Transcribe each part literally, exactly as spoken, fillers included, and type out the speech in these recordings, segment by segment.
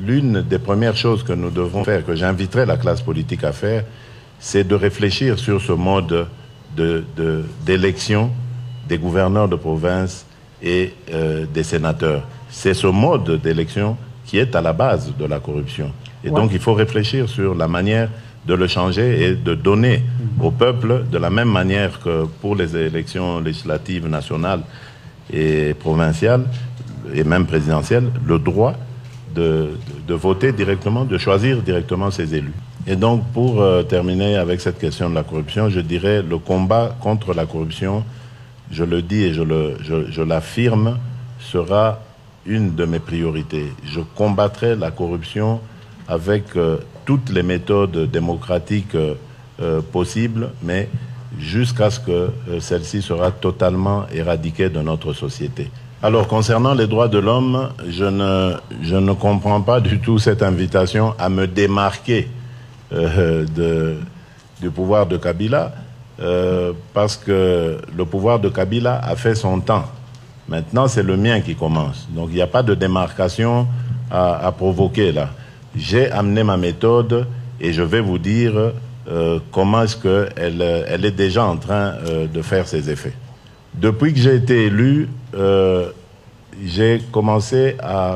l'une des premières choses que nous devons faire, que j'inviterai la classe politique à faire, c'est de réfléchir sur ce mode de, de, d'élection des gouverneurs de province et euh, des sénateurs. C'est ce mode d'élection qui est à la base de la corruption. Et ouais. donc, il faut réfléchir sur la manière de le changer et de donner mmh. au peuple, de la même manière que pour les élections législatives nationales et provinciales, et même présidentielles, le droit de, de, de voter directement, de choisir directement ses élus. Et donc, pour euh, terminer avec cette question de la corruption, je dirais le combat contre la corruption, je le dis et je, le, je, je l'affirme, sera une de mes priorités. Je combattrai la corruption avec euh, toutes les méthodes démocratiques euh, euh, possibles, mais jusqu'à ce que euh, celle-ci sera totalement éradiquée de notre société. Alors, concernant les droits de l'homme, je ne, je ne comprends pas du tout cette invitation à me démarquer euh, de, du pouvoir de Kabila, euh, parce que le pouvoir de Kabila a fait son temps. Maintenant, c'est le mien qui commence. Donc, il n'y a pas de démarcation à, à provoquer là. J'ai amené ma méthode et je vais vous dire euh, comment est-ce qu'elle elle est déjà en train euh, de faire ses effets. Depuis que j'ai été élu, euh, j'ai commencé à,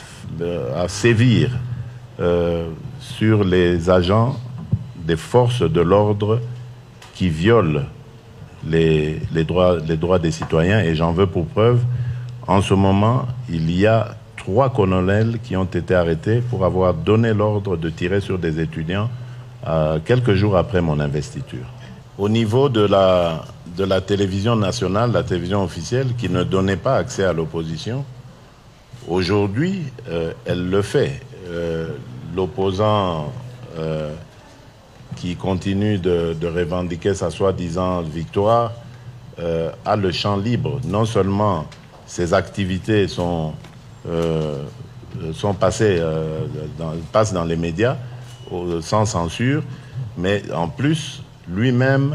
à sévir euh, sur les agents des forces de l'ordre qui violent les, les, droits, les droits des citoyens, et j'en veux pour preuve, en ce moment, il y a trois colonels qui ont été arrêtés pour avoir donné l'ordre de tirer sur des étudiants euh, quelques jours après mon investiture. Au niveau de la, de la télévision nationale, la télévision officielle, qui ne donnait pas accès à l'opposition, aujourd'hui, euh, elle le fait. Euh, l'opposant euh, qui continue de, de revendiquer sa soi-disant victoire euh, a le champ libre. Non seulement ses activités sont, euh, sont passées, euh, dans, passent dans les médias au, sans censure, mais en plus, lui-même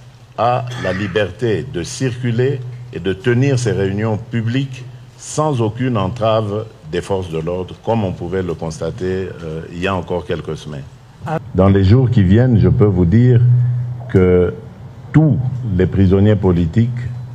a la liberté de circuler et de tenir ses réunions publiques sans aucune entrave des forces de l'ordre, comme on pouvait le constater euh, il y a encore quelques semaines. Dans les jours qui viennent, je peux vous dire que tous les prisonniers politiques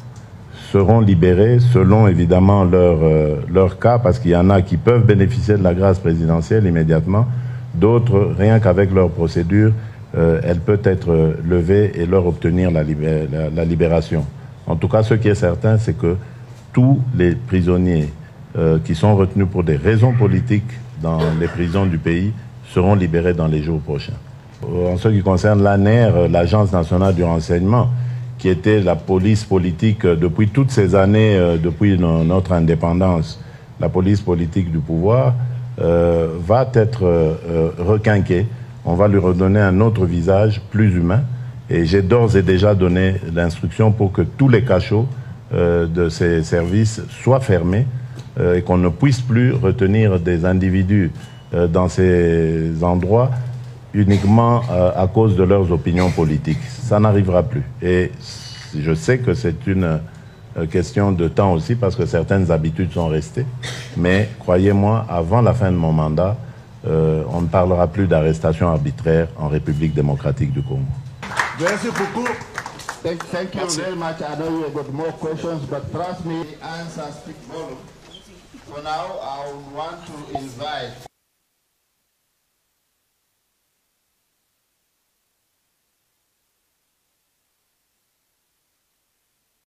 seront libérés selon évidemment leur, euh, leur cas, parce qu'il y en a qui peuvent bénéficier de la grâce présidentielle immédiatement, d'autres, rien qu'avec leur procédure, Euh, elle peut être levée et leur obtenir la, libé la, la libération. En tout cas, ce qui est certain, c'est que tous les prisonniers euh, qui sont retenus pour des raisons politiques dans les prisons du pays seront libérés dans les jours prochains. Euh, en ce qui concerne l'A N E R, l'Agence nationale du renseignement, qui était la police politique euh, depuis toutes ces années, euh, depuis no notre indépendance, la police politique du pouvoir, euh, va être euh, requinquée. On va lui redonner un autre visage plus humain. Et j'ai d'ores et déjà donné l'instruction pour que tous les cachots euh, de ces services soient fermés euh, et qu'on ne puisse plus retenir des individus euh, dans ces endroits uniquement euh, à cause de leurs opinions politiques. Ça n'arrivera plus. Et je sais que c'est une euh, question de temps aussi, parce que certaines habitudes sont restées. Mais croyez-moi, avant la fin de mon mandat, Euh, on ne parlera plus d'arrestation arbitraire en République démocratique du Congo. Merci beaucoup. Thank, thank you Merci. very much. I know you have got more questions, but trust me, the answers speak volume. For now, I want to invite